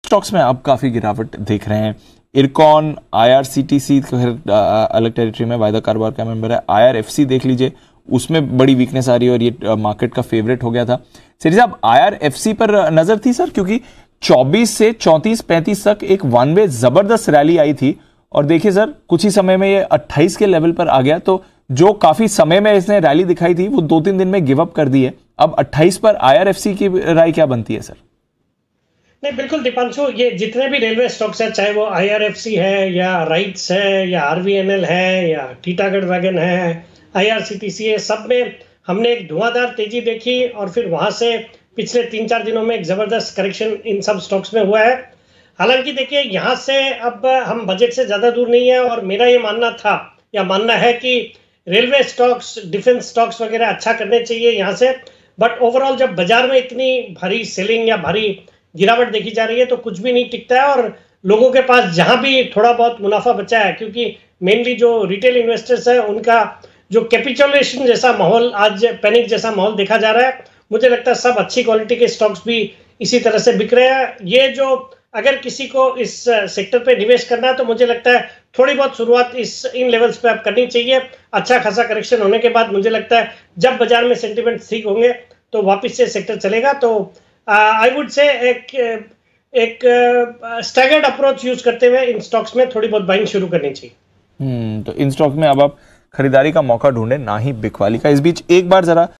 Stocks में आप काफी गिरावट देख रहे हैं। इरकॉन, IRCTC अलग टेरिटरी में वायदा कारोबार का मेंबर है। IRFC देख लीजिए, उसमें बड़ी वीकनेस आ रही है और ये मार्केट का फेवरेट हो गया था। सेठी साहब, IRFC पर नजर थी सर, क्योंकि 24 से 34-35 तक एक वन वे जबरदस्त रैली आई थी और देखिए सर कुछ ही समय में ये 28 के लेवल पर आ गया। तो जो काफी समय में इसने रैली दिखाई थी वो 2-3 दिन में गिव अप कर दी है। अब 28 पर IRFC की राय क्या बनती है सर? नहीं, बिल्कुल दीपांशु, ये जितने भी रेलवे स्टॉक्स है, चाहे वो IRFC है या राइट्स है या RVNL है या टीटागढ़ वैगन है, IRCTC है, सब में हमने एक धुआंधार तेजी देखी और फिर वहां से पिछले 3-4 दिनों में एक जबरदस्त करेक्शन इन सब स्टॉक्स में हुआ है। हालांकि देखिए, यहाँ से अब हम बजट से ज्यादा दूर नहीं है और मेरा ये मानना था या मानना है कि रेलवे स्टॉक्स, डिफेंस स्टॉक्स वगैरह अच्छा करने चाहिए यहाँ से। बट ओवरऑल जब बाजार में इतनी भारी सेलिंग या भारी गिरावट देखी जा रही है तो कुछ भी नहीं टिकता है और लोगों के पास जहां भी थोड़ा बहुत मुनाफा बचा है, क्योंकि मेनली जो रिटेल इन्वेस्टर्स है उनका जो कैपिटुलेशन जैसा माहौल, आज पैनिक जैसा माहौल देखा जा रहा है, मुझे लगता है सब अच्छी क्वालिटी के स्टॉक्स भी इसी तरह से बिक रहे हैं। ये जो अगर किसी को इस सेक्टर पे निवेश करना है तो मुझे लगता है थोड़ी बहुत शुरुआत इन लेवल्स पे आप करनी चाहिए। अच्छा खासा करेक्शन होने के बाद मुझे लगता है जब बाजार में सेंटिमेंट ठीक होंगे तो वापस से सेक्टर चलेगा। तो आई वुड से एक स्टैगर्ड अप्रोच यूज करते हुए इन स्टॉक्स में थोड़ी बहुत बाइंग शुरू करनी चाहिए। तो इन स्टॉक में अब आप खरीदारी का मौका ढूंढे, ना ही बिकवाली का। इस बीच एक बार जरा